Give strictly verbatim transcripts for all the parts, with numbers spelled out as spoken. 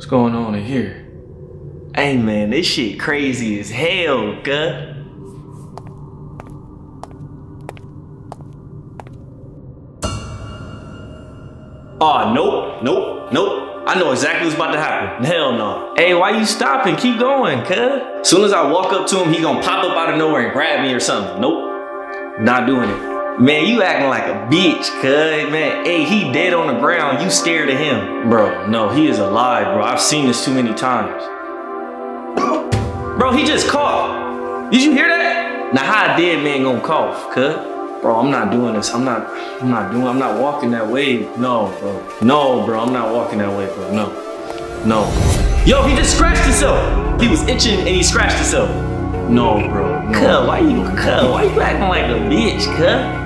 going on in here? Hey man, this shit crazy as hell, cuz. Oh, nope, nope, nope. I know exactly what's about to happen. Hell no. Hey, why you stopping? Keep going, cuz. Soon as I walk up to him, he gonna pop up out of nowhere and grab me or something. Nope, not doing it. Man, you acting like a bitch, cuz. Man, hey, he dead on the ground. You scared of him. Bro, no, he is alive, bro. I've seen this too many times. Bro, he just coughed. Did you hear that? Now, how a dead man gonna cough, cuz? Bro, I'm not doing this. I'm not, I'm not doing, I'm not walking that way. No, bro. No, bro, I'm not walking that way, bro. No, no. Yo, he just scratched himself. He was itching and he scratched himself. No, bro. No. Cuz, why you, cuz, why you acting like a bitch, cuz?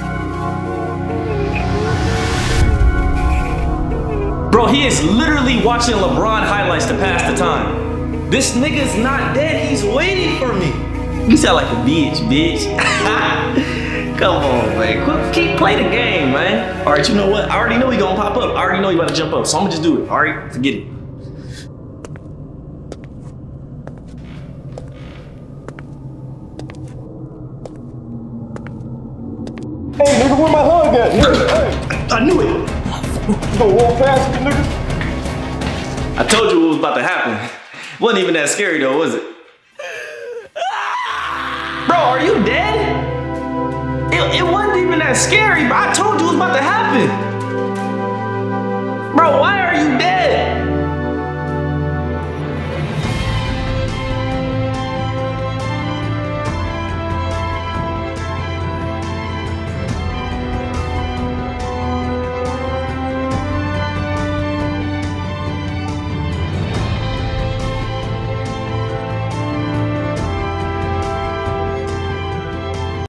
Bro, he is literally watching LeBron highlights to pass the time. This nigga's not dead. He's waiting for me. You sound like a bitch, bitch. Come on, man. Quit, keep play the game, man. All right, you know what? I already know he gonna pop up. I already know he about to jump up, so I'm gonna just do it. All right, forget it. Hey, nigga, where my hug at? Nigga, hey. I knew it. You gonna walk past me, nigga? I told you what was about to happen. Wasn't even that scary though, was it? Bro, are you dead? It, it wasn't even that scary, but I told you it was about to happen. Bro, why are you dead?